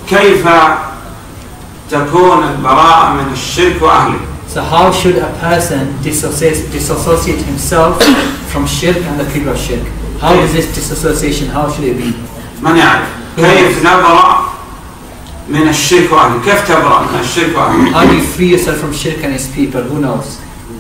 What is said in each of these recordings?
كيف تكون البراءة من الشرك وأهله؟ So how should a person disassociate himself from shirk and the people of shirk? How is this disassociation, how should it be? من يعرف؟ كيف نبرأ من الشرك وأهله؟ كيف تبرأ من الشرك وأهله؟ How do you free yourself from shirk and his people? Who knows?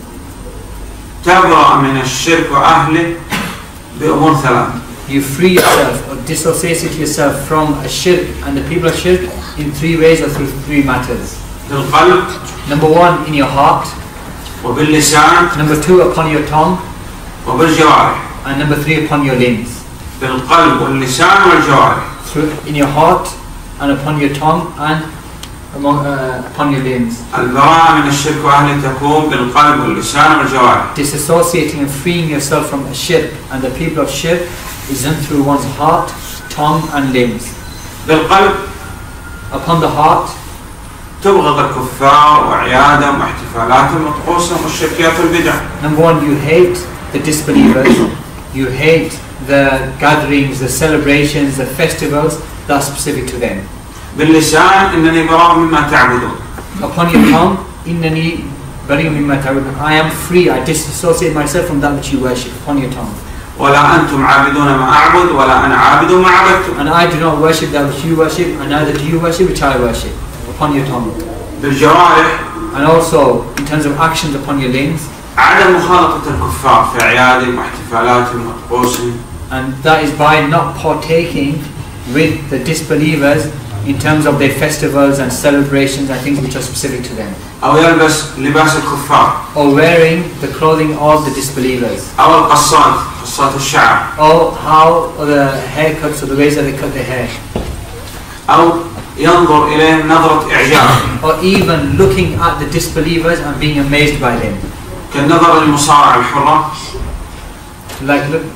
تبرأ من الشرك وأهله بأمور ثلاث. You free yourself or dissociate yourself from a shirk and the people of shirk in three ways or through three matters. بالقلب. Number one, in your heart. وباللسان. Number two, upon your tongue. وبالجوارح. And number three, upon your limbs. بالقلب واللسان والجوارح. In your heart and upon your tongue and upon your limbs. البراءة من الشرك وأهله تكون بالقلب واللسان والجوارح. Disassociating and freeing yourself from a shirk and the people of shirk is done through one's heart, tongue and limbs. بالقلب. Upon the heart. تبغض الكفار وعيادهم واحتفالاتهم وطقوسهم والشركيات والبدع. Number one, you hate the disbelievers. You hate the gatherings, the celebrations, the festivals that are specific to them. باللسان إنني براء مما تعبدون. Upon your tongue, إنني بريء مما تعبدون. I am free. I disassociate myself from that which you worship. Upon your tongue. ولا أنتم عابدون ما أعبد ولا أنا عابد ما عبدتم. And I do not worship that which you worship, and neither do you worship which I worship. Upon your tongue. بالجوارح. And also in terms of actions upon your limbs. عدم مخالطة الكفار في أعيادهم واحتفالاتهم وطقوسهم. And that is by not partaking with the disbelievers in terms of their festivals and celebrations and things which are specific to them. أو يلبس لباس الكفار. Or wearing the clothing of the disbelievers. أو القصات قصات الشعر. Or how the haircuts or the ways that they cut their hair. أو ينظر إليهم نظرة إعجاب. Or even looking at the disbelievers and being amazed by them. كالنظر للمصارعة الحرة. Like look.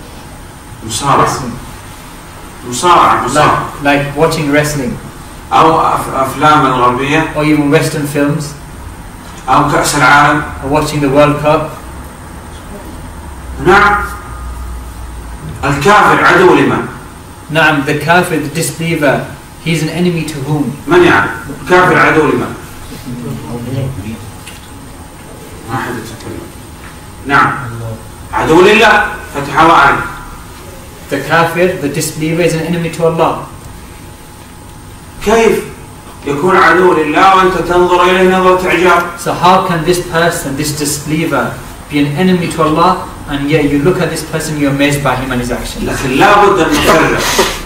مصارعة. Like watching wrestling. أو أفلام الغربية. Or even Western films. أو كأس العالم. Or watching the World Cup. نعم. الكافر عدو لمن؟ نعم, the kafir, the disbeliever, he is an enemy to whom? من يعرف؟ الكافر عدو لمن؟ ما حد يتكلم. نعم. عدو لله. فتح الله عليه. The kafir, the disbeliever, is an enemy to Allah. كيف يكون عدو لله وأنت تنظر إليه نظرة إعجاب؟ So how can this person, this disbeliever, be an enemy to Allah, and yet you look at this person, you're amazed by him and his actions? لكن لابد أن نفرق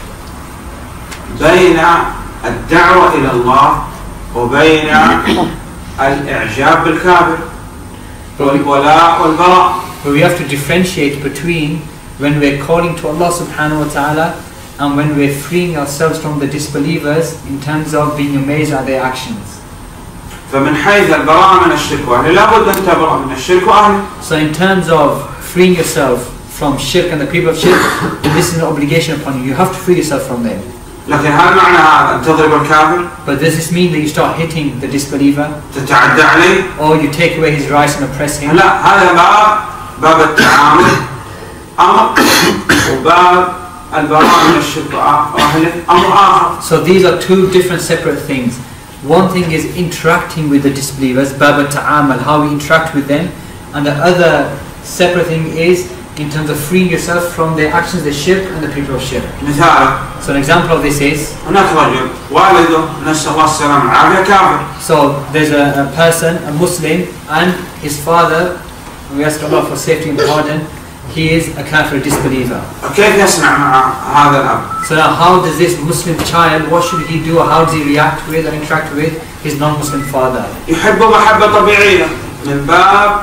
بين الدعوة إلى الله وبين الإعجاب بالكافر والولاء والبراء. But we have to differentiate between when we're calling to Allah subhanahu wa ta'ala and when we're freeing ourselves from the disbelievers in terms of being amazed at their actions. فمن حيث البراءة من الشرك وأهله لابد أن تبرأ من الشرك وأهله. So in terms of freeing yourself from shirk and the people of shirk, this is an obligation upon you. You have to free yourself from them. لكن هل معنى هذا أن تضرب الكافر؟ But does this mean that you start hitting the disbeliever? تتعدى عليه؟ Or you take away his rights and oppress him? لا, هذا باب التعامل أمر وباب البراءة من الشرك وأهله أمر آخر. So these are two different separate things. One thing is interacting with the disbelievers, bab al-ta'amal, how we interact with them, and the other separate thing is in terms of freeing yourself from their actions, the shirk and the people of shirk. مثال. So an example of this is, هناك رجل والده نسأل الله السلامة والعافية كافر. So there's a person, a Muslim, and his father, we ask Allah for safety and pardon, he is a kafir, disbeliever. كيف يصنع مع هذا الأب؟ So now how does this Muslim child, what should he do, or how does he react with or interact with his non-Muslim father? يحب محبة طبيعية من باب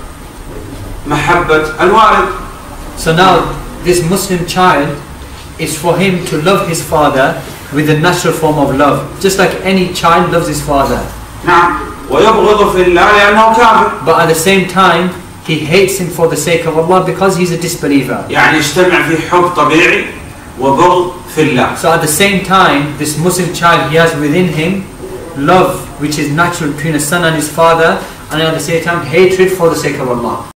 محبة الوالد. So now this Muslim child is for him to love his father with the natural form of love, just like any child loves his father. نعم. ويبغض في الله لأنه كافر. But at the same time, he hates him for the sake of Allah because he's a disbeliever. يعني يجتمع في حب طبيعي وبغض في الله. So at the same time, this Muslim child, he has within him love which is natural between a son and his father, and at the same time hatred for the sake of Allah.